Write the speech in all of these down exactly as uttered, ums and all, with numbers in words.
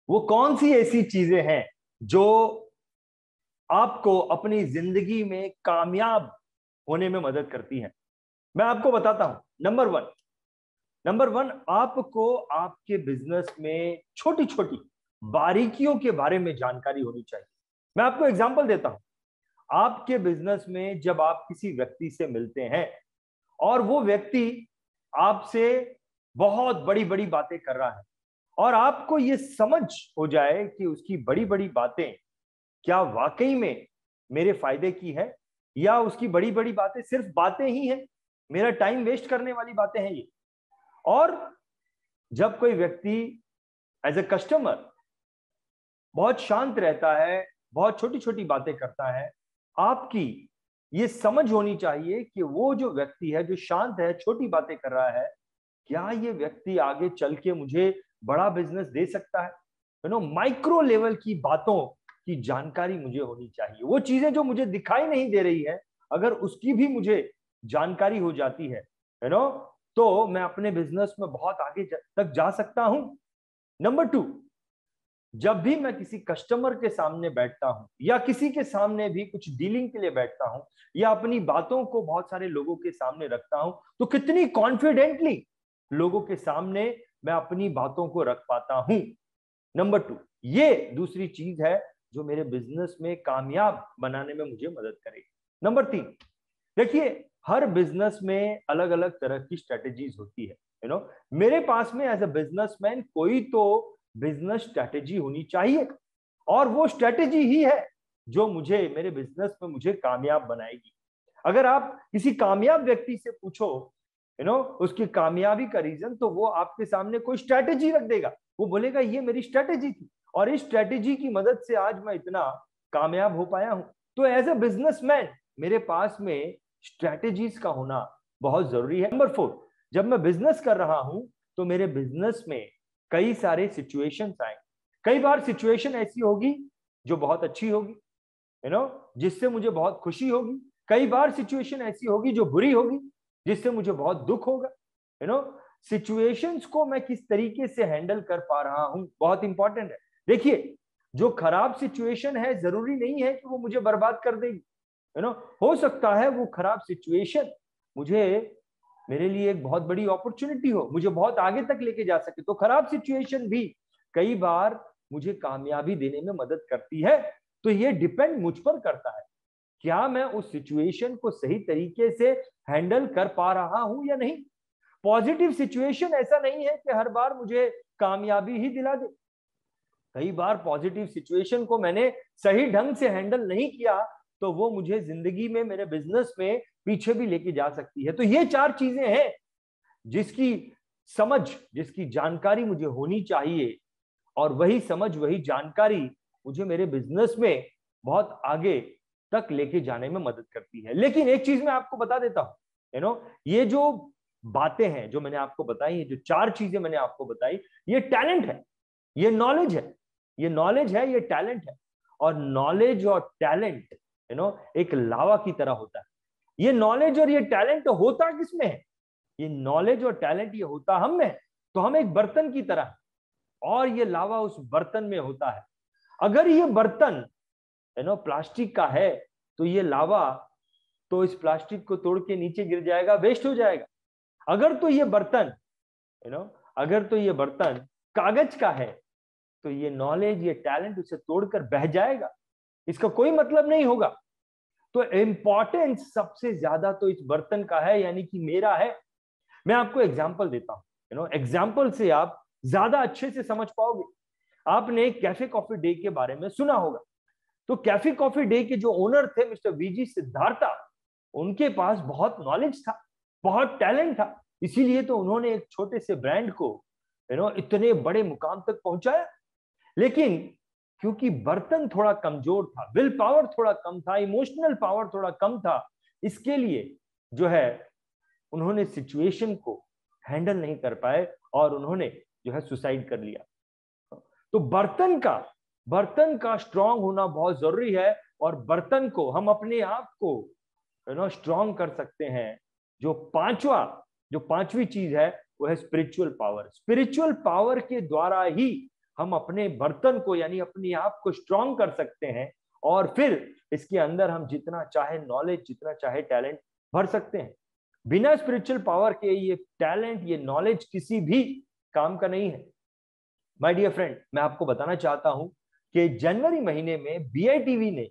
वो कौन सी ऐसी चीजें हैं जो आपको अपनी जिंदगी में कामयाब होने में मदद करती हैं? मैं आपको बताता हूं। नंबर वन नंबर वन आपको आपके बिजनेस में छोटी छोटी बारीकियों के बारे में जानकारी होनी चाहिए। मैं आपको एग्जांपल देता हूं। आपके बिजनेस में जब आप किसी व्यक्ति से मिलते हैं और वो व्यक्ति आपसे बहुत बड़ी बड़ी बातें कर रहा है और आपको ये समझ हो जाए कि उसकी बड़ी बड़ी बातें क्या वाकई में मेरे फायदे की है या उसकी बड़ी बड़ी बातें सिर्फ बातें ही हैं, मेरा टाइम वेस्ट करने वाली बातें हैं ये। और जब कोई व्यक्ति एज ए कस्टमर बहुत शांत रहता है, बहुत छोटी छोटी बातें करता है, आपकी ये समझ होनी चाहिए कि वो जो व्यक्ति है जो शांत है, छोटी बातें कर रहा है, क्या ये व्यक्ति आगे चल के मुझे बड़ा बिजनेस दे सकता है? यू नो माइक्रो लेवल की बातों की जानकारी मुझे होनी चाहिए। वो चीजें जो मुझे दिखाई नहीं दे रही है, अगर उसकी भी मुझे जानकारी हो जाती है, यू नो तो मैं अपने बिजनेस में बहुत आगे तक जा सकता हूं। नंबर टू, जब भी मैं किसी कस्टमर के सामने बैठता हूं या किसी के सामने भी कुछ डीलिंग के लिए बैठता हूं या अपनी बातों को बहुत सारे लोगों के सामने रखता हूं, तो कितनी कॉन्फिडेंटली लोगों के सामने मैं अपनी बातों को रख पाता हूं। नंबर टू, ये दूसरी चीज है जो मेरे बिजनेस में कामयाब बनाने में मुझे मदद करेगी। नंबर तीन, देखिए हर बिजनेस में अलग अलग तरह की स्ट्रेटेजीज होती है। यू नो मेरे पास में एज ए बिजनेसमैन कोई तो बिजनेस स्ट्रेटेजी होनी चाहिए और वो स्ट्रेटेजी ही है जो मुझे मेरे बिजनेस में मुझे कामयाब बनाएगी। अगर आप किसी कामयाब व्यक्ति से पूछो यू नो उसकी कामयाबी का रीजन, तो वो आपके सामने कोई स्ट्रेटेजी रख देगा। वो बोलेगा ये मेरी स्ट्रेटेजी थी और इस स्ट्रेटेजी की मदद से आज मैं इतना कामयाब हो पाया हूं। तो एज ए बिजनेसमैन मेरे पास में स्ट्रेटेजीज का होना बहुत जरूरी है। नंबर फोर, जब मैं बिजनेस कर रहा हूं तो मेरे बिजनेस में कई सारे सिचुएशंस आए। कई बार सिचुएशन ऐसी होगी जो बहुत अच्छी होगी, यू नो जिससे मुझे बहुत खुशी होगी। कई बार सिचुएशन ऐसी होगी जो बुरी होगी, जिससे मुझे बहुत दुख होगा। यू नो सिचुएशंस को मैं किस तरीके से हैंडल कर पा रहा हूं, बहुत इंपॉर्टेंट है। देखिए जो खराब सिचुएशन है जरूरी नहीं है कि वो मुझे बर्बाद कर देगी। यू नो हो सकता है वो खराब सिचुएशन मुझे मेरे लिए एक बहुत बड़ी अपॉर्चुनिटी हो, मुझे बहुत आगे तक लेके जा सके। तो खराब सिचुएशन भी कई बार मुझे कामयाबी देने में मदद करती है। तो ये डिपेंड मुझ पर करता है, क्या मैं उस सिचुएशन को सही तरीके से हैंडल कर पा रहा हूं या नहीं। पॉजिटिव सिचुएशन ऐसा नहीं है कि हर बार मुझे कामयाबी ही दिला दे। कई बार पॉजिटिव सिचुएशन को मैंने सही ढंग से हैंडल नहीं किया तो वो मुझे जिंदगी में, मेरे बिजनेस में पीछे भी लेके जा सकती है। तो ये चार चीजें हैं जिसकी समझ, जिसकी जानकारी मुझे होनी चाहिए और वही समझ, वही जानकारी मुझे मेरे बिजनेस में बहुत आगे तक लेके जाने में मदद करती है। लेकिन एक चीज मैं आपको बता देता हूं, यू नो ये जो बातें हैं जो मैंने आपको बताई, जो चार चीजें मैंने आपको बताई, ये टैलेंट है, ये नॉलेज है, ये नॉलेज है, ये टैलेंट है। और नॉलेज और टैलेंट यू नो एक लावा की तरह होता है। ये नॉलेज और ये टैलेंट होता किसमें है? ये नॉलेज और टैलेंट ये होता हम में है। तो हम एक बर्तन की तरह और ये लावा उस बर्तन में होता है। अगर ये बर्तन यू नो प्लास्टिक का है तो ये लावा तो इस प्लास्टिक को तोड़ के नीचे गिर जाएगा, वेस्ट हो जाएगा। अगर तो ये बर्तन यू नो अगर तो ये बर्तन कागज का है तो ये नॉलेज, ये टैलेंट उसे तोड़कर बह जाएगा, इसका कोई मतलब नहीं होगा। तो इंपॉर्टेंस सबसे ज्यादा तो इस बर्तन का है, यानी कि मेरा है। मैं आपको एग्जांपल देता हूं, यू नो एग्जांपल से आप ज्यादा अच्छे से समझ पाओगे। आपने कैफे कॉफी डे के बारे में सुना होगा। तो कैफे कॉफी डे के जो ओनर थे मिस्टर वीजी सिद्धार्था, उनके पास बहुत नॉलेज था, बहुत टैलेंट था। इसीलिए तो उन्होंने एक छोटे से ब्रांड को यू नो इतने बड़े मुकाम तक पहुंचाया। लेकिन क्योंकि बर्तन थोड़ा कमजोर था, विल पावर थोड़ा कम था, इमोशनल पावर थोड़ा कम था, इसके लिए जो है उन्होंने सिचुएशन को हैंडल नहीं कर पाए और उन्होंने जो है सुसाइड कर लिया। तो बर्तन का बर्तन का स्ट्रांग होना बहुत जरूरी है और बर्तन को हम अपने आप को यू नो स्ट्रांग कर सकते हैं। जो पांचवा जो पांचवी चीज है वो है स्पिरिचुअल पावर। स्पिरिचुअल पावर के द्वारा ही हम अपने बर्तन को यानी अपने आप को स्ट्रांग कर सकते हैं, और फिर इसके अंदर हम जितना चाहे नॉलेज, जितना चाहे टैलेंट भर सकते हैं। बिना स्पिरिचुअल पावर के ये टैलेंट, ये नॉलेज किसी भी काम का नहीं है। माय डियर फ्रेंड, मैं आपको बताना चाहता हूं कि जनवरी महीने में बी आई टी वी ने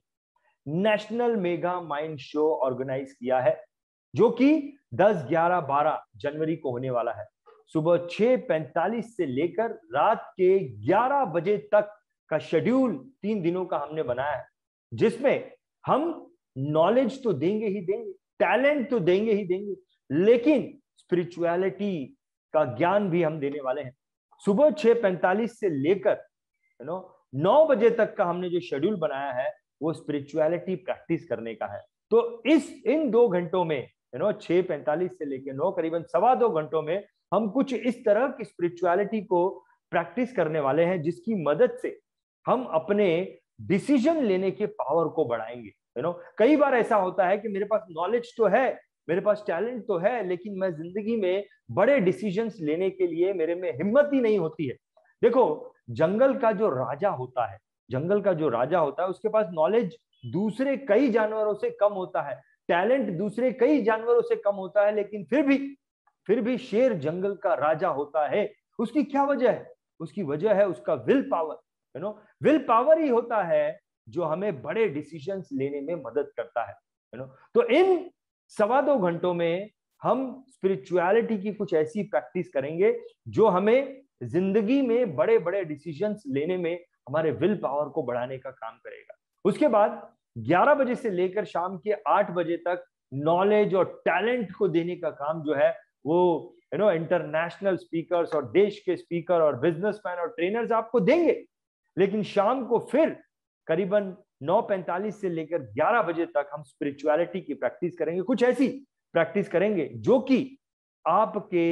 national mega mind show organise किया है, जो कि दस, ग्यारह, बारह जनवरी को होने वाला है। सुबह छह पैंतालीस से लेकर रात के ग्यारह बजे तक का शेड्यूल तीन दिनों का हमने बनाया है, जिसमें हम नॉलेज तो देंगे ही देंगे, टैलेंट तो देंगे ही देंगे, लेकिन स्पिरिचुअलिटी का ज्ञान भी हम देने वाले हैं। सुबह छह पैंतालीस से लेकर यू नो नौ बजे तक का हमने जो शेड्यूल बनाया है वो स्पिरिचुअलिटी प्रैक्टिस करने का है। तो इस इन दो घंटों में यू नो छह पैंतालीस से लेकर नौ, करीबन सवा दो घंटों में हम कुछ इस तरह की स्पिरिचुअलिटी को प्रैक्टिस करने वाले हैं, जिसकी मदद से हम अपने डिसीजन लेने के पावर को बढ़ाएंगे। यू नो कई बार ऐसा होता है कि मेरे पास नॉलेज तो है, मेरे पास टैलेंट तो है, लेकिन मैं जिंदगी में बड़े डिसीजंस लेने के लिए मेरे में हिम्मत ही नहीं होती है। देखो, जंगल का जो राजा होता है, जंगल का जो राजा होता है उसके पास नॉलेज दूसरे कई जानवरों से कम होता है, टैलेंट दूसरे कई जानवरों से कम होता है, लेकिन फिर भी फिर भी शेर जंगल का राजा होता है। उसकी क्या वजह है? उसकी वजह है उसका will power. You know will power ही होता है जो हमें बड़े डिसीजंस लेने में मदद करता है। यू नो तो इन सवा दो घंटों में हम स्पिरिचुअलिटी की कुछ ऐसी प्रैक्टिस करेंगे जो हमें जिंदगी में बड़े बड़े डिसीजंस लेने में हमारे विल पावर को बढ़ाने का काम करेगा। उसके बाद ग्यारह बजे से लेकर शाम के आठ बजे तक नॉलेज और टैलेंट को देने का काम जो है वो यू नो इंटरनेशनल स्पीकर्स और देश के स्पीकर और बिजनेसमैन और ट्रेनर्स आपको देंगे। लेकिन शाम को फिर करीबन नौ पैंतालीस से लेकर ग्यारह बजे तक हम स्पिरिचुअलिटी की प्रैक्टिस करेंगे, कुछ ऐसी प्रैक्टिस करेंगे जो कि आपके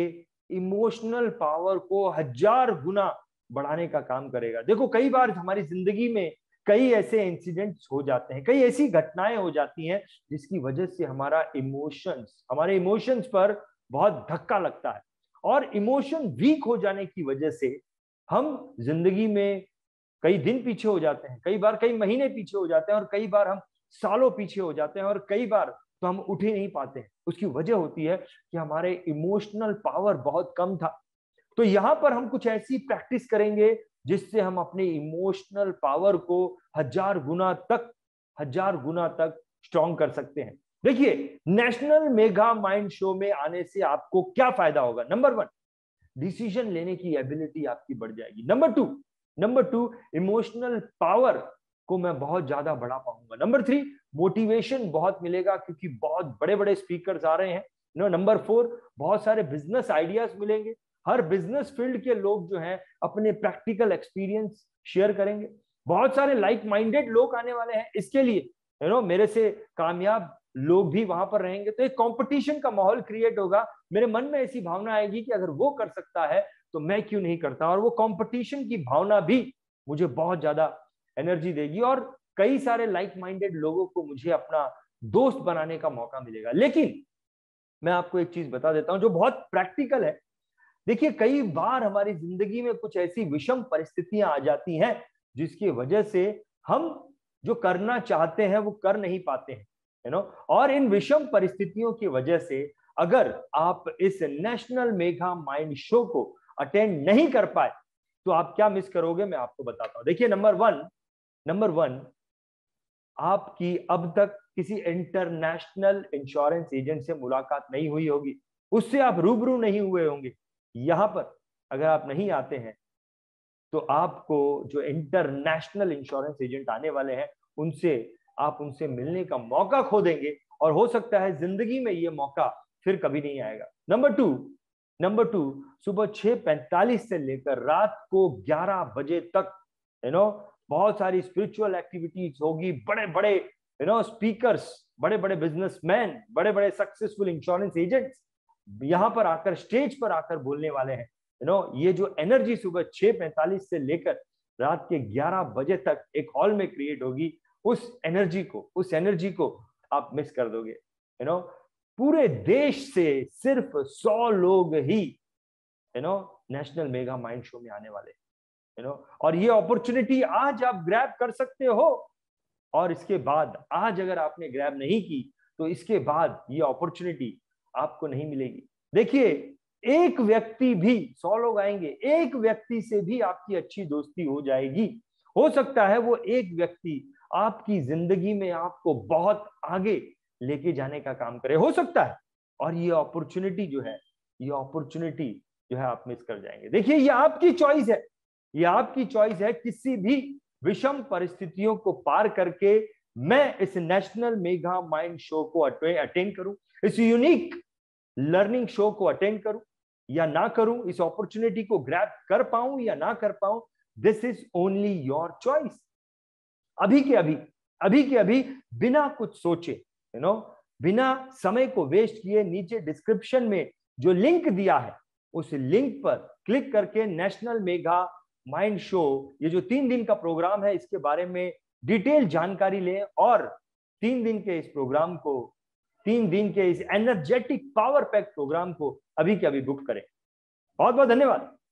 इमोशनल पावर को हजार गुना बढ़ाने का काम करेगा। देखो, कई बार हमारी जिंदगी में कई ऐसे इंसिडेंट्स हो जाते हैं, कई ऐसी घटनाएं हो जाती हैं जिसकी वजह से हमारा इमोशंस हमारे इमोशंस पर बहुत धक्का लगता है, और इमोशन वीक हो जाने की वजह से हम जिंदगी में कई दिन पीछे हो जाते हैं, कई बार कई महीने पीछे हो जाते हैं, और कई बार हम सालों पीछे हो जाते हैं, और कई बार तो हम उठ ही नहीं पाते हैं। उसकी वजह होती है कि हमारे इमोशनल पावर बहुत कम था। तो यहां पर हम कुछ ऐसी प्रैक्टिस करेंगे जिससे हम अपने इमोशनल पावर को हजार गुना तक हजार गुना तक स्ट्रॉन्ग कर सकते हैं। देखिए, नेशनल मेगा माइंड शो में आने से आपको क्या फायदा होगा? नंबर वन, डिसीजन लेने की एबिलिटी आपकी बढ़ जाएगी। Number two number two emotional power को मैं बहुत ज्यादा बढ़ा पाऊंगा। नंबर थ्री, मोटिवेशन बहुत मिलेगा क्योंकि बहुत बड़े बड़े स्पीकर्स आ रहे हैं। नो नंबर फोर, बहुत सारे बिजनेस आइडियाज मिलेंगे। हर बिजनेस फील्ड के लोग जो हैं अपने प्रैक्टिकल एक्सपीरियंस शेयर करेंगे। बहुत सारे लाइक माइंडेड लोग आने वाले हैं इसके लिए, यू नो मेरे से कामयाब लोग भी वहां पर रहेंगे। तो एक कंपटीशन का माहौल क्रिएट होगा। मेरे मन में ऐसी भावना आएगी कि अगर वो कर सकता है तो मैं क्यों नहीं करता, और वो कंपटीशन की भावना भी मुझे बहुत ज्यादा एनर्जी देगी, और कई सारे लाइक माइंडेड लोगों को मुझे अपना दोस्त बनाने का मौका मिलेगा। लेकिन मैं आपको एक चीज बता देता हूं जो बहुत प्रैक्टिकल है। देखिए, कई बार हमारी जिंदगी में कुछ ऐसी विषम परिस्थितियां आ जाती हैं जिसकी वजह से हम जो करना चाहते हैं वो कर नहीं पाते हैं, यू नो और इन विषम परिस्थितियों की वजह से अगर आप इस नेशनल मेगा माइंड शो को अटेंड नहीं कर पाए तो आप क्या मिस करोगे, मैं आपको बताता हूं। देखिए, नंबर वन नंबर वन आपकी अब तक किसी इंटरनेशनल इंश्योरेंस एजेंट से मुलाकात नहीं हुई होगी, उससे आप रूबरू नहीं हुए होंगे। यहां पर अगर आप नहीं आते हैं तो आपको जो इंटरनेशनल इंश्योरेंस एजेंट आने वाले हैं उनसे आप उनसे मिलने का मौका खो देंगे, और हो सकता है जिंदगी में ये मौका फिर कभी नहीं आएगा। नंबर टू नंबर टू सुबह छह पैंतालीस से लेकर रात को ग्यारह बजे तक यू नो बहुत सारी स्पिरिचुअल एक्टिविटीज होगी। बड़े बड़े यू नो स्पीकर्स, बड़े बड़े बिजनेसमैन, बड़े बड़े सक्सेसफुल इंश्योरेंस एजेंट्स यहां पर आकर, स्टेज पर आकर बोलने वाले हैं। यू नो ये जो एनर्जी सुबह छह पैंतालीस से लेकर रात के ग्यारह बजे तक एक हॉल में क्रिएट होगी, उस एनर्जी को उस एनर्जी को आप मिस कर दोगे। यू नो पूरे देश से सिर्फ सौ लोग ही you know national mega mind show में आने वाले। यू नो और ये अपॉर्चुनिटी आज आप ग्रैब कर सकते हो, और इसके बाद आज अगर आपने ग्रैब नहीं की तो इसके बाद ये अपॉर्चुनिटी आपको नहीं मिलेगी। देखिए, एक व्यक्ति भी, सौ लोग आएंगे, एक व्यक्ति से भी आपकी अच्छी दोस्ती हो जाएगी। हो सकता है वो एक व्यक्ति आपकी जिंदगी में आपको बहुत आगे लेके जाने का काम करे, हो सकता है। और ये अपॉर्चुनिटी जो है, ये अपॉर्चुनिटी जो है आप मिस कर जाएंगे। देखिए, ये आपकी चॉइस है, ये आपकी चॉइस है। किसी भी विषम परिस्थितियों को पार करके मैं इस नेशनल मेगा माइंड शो को अटेंड करूं, इस यूनिक लर्निंग शो को अटेंड करूं या ना करूं, इस अपॉर्चुनिटी को ग्रैब कर पाऊं या ना कर पाऊं, this is only your choice. अभी के अभी अभी के अभी बिना कुछ सोचे, यू नो बिना समय को वेस्ट किए, नीचे डिस्क्रिप्शन में जो लिंक दिया है उस लिंक पर क्लिक करके नेशनल मेगा माइंड शो, ये जो तीन दिन का प्रोग्राम है, इसके बारे में डिटेल जानकारी लें और तीन दिन के इस प्रोग्राम को, तीन दिन के इस एनर्जेटिक पावर पैक प्रोग्राम को अभी के अभी बुक करें। बहुत बहुत धन्यवाद।